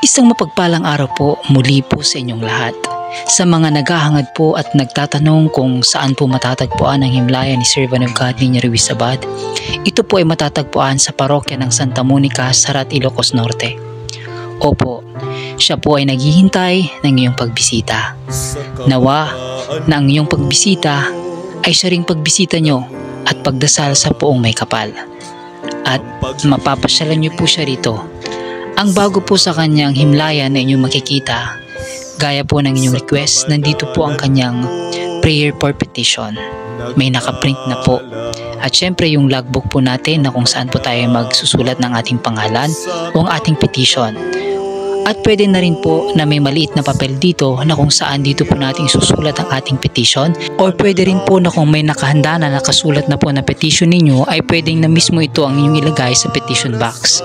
Isang mapagpalang araw po muli po sa inyong lahat. Sa mga naghahangad po at nagtatanong kung saan po matatagpuan ang himlaya ni Servant of God Niña Ruiz Abad, ito po ay matatagpuan sa parokya ng Santa Monica, Sarat, Ilocos Norte. Opo, siya po ay naghihintay ng iyong pagbisita. Nawa na ang iyong pagbisita ay siya ring pagbisita nyo at pagdasal sa poong may kapal. At mapapasyalan nyo po siya rito. Ang bago po sa kanyang himlaya na inyong makikita, gaya po ng inyong request, nandito po ang kanyang prayer for petition. May nakaprint na po. At syempre yung logbook po natin na kung saan po tayo magsusulat ng ating pangalan o ang ating petition. At pwede na rin po na may maliit na papel dito na kung saan dito po natin susulat ang ating petition, or pwede rin po na kung may nakahanda na nakasulat na po na petition ninyo ay pwedeng na mismo ito ang inyong ilagay sa petition box.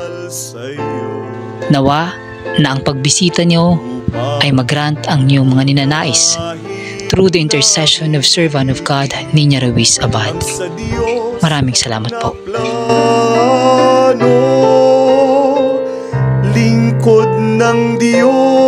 Nawa na ang pagbisita nyo ay mag-grant ang inyong mga ninanais through the intercession of Servant of God Niña Ruiz Abad. Maraming salamat po. Lingkod ng Diyos.